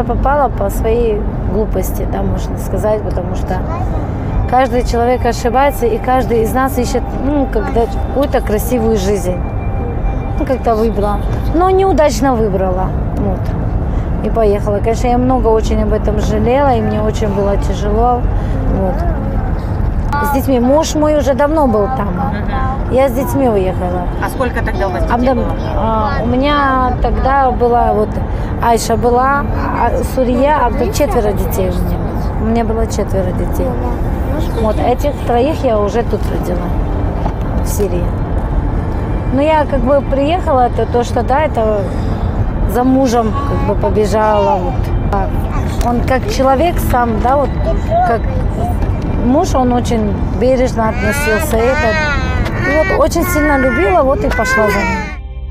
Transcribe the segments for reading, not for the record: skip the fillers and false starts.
сюда попала по своей глупости, да, можно сказать, потому что каждый человек ошибается, и каждый из нас ищет, какую-то красивую жизнь. Как-то выбрала, но неудачно выбрала, вот, и поехала. Конечно, я много очень об этом жалела, и мне очень было тяжело, вот. С детьми. Муж мой уже давно был там. Я с детьми уехала. А сколько тогда у вас детей было? У меня тогда была, вот, Айша была, Сурья, 4 детей у меня было. У меня было 4 детей. Вот, этих 3 я уже тут родила, в Сирии. Но я как бы приехала, то что, да, это за мужем как бы побежала. Вот. Он как человек сам, да, вот, как муж, он очень бережно относился. И вот очень сильно любила, вот и пошла за ним.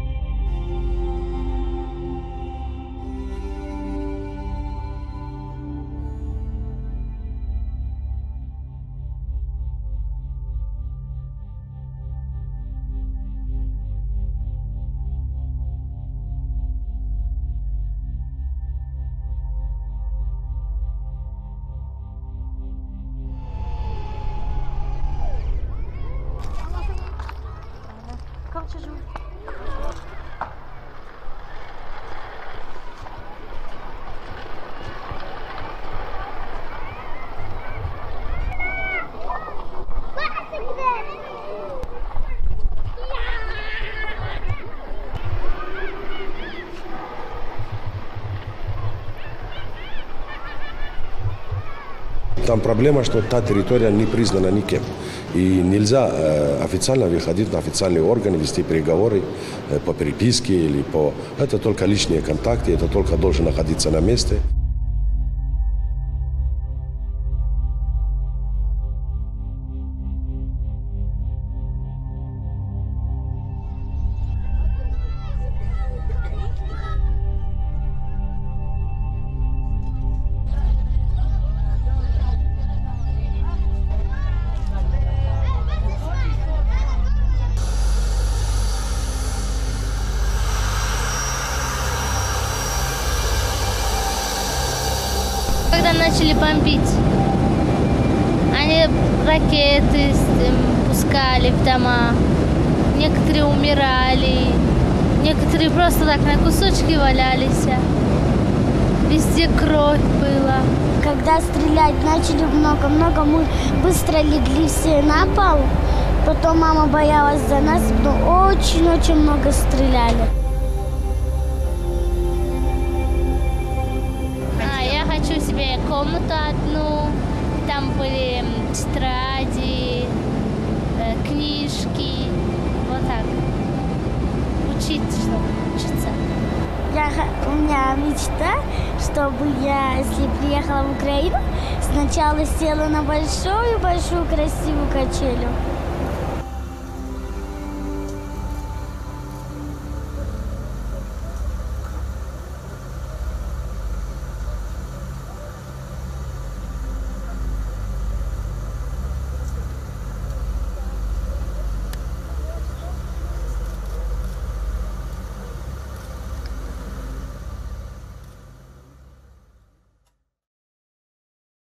Там проблема, что та территория не признана никем. И нельзя официально выходить на официальные органы, вести переговоры по переписке или по... Это только личные контакты, это только должен находиться на месте. Когда начали бомбить, они ракеты пускали в дома, некоторые умирали, некоторые просто так на кусочки валялись, везде кровь была. Когда стрелять начали много-много, мы быстро легли все на пол, потом мама боялась за нас, но очень-очень много стреляли. Хочу себе комнату одну, там были тетради, книжки, вот так. Учиться. У меня мечта, чтобы я, если приехала в Украину, сначала села на большую-большую красивую качелю.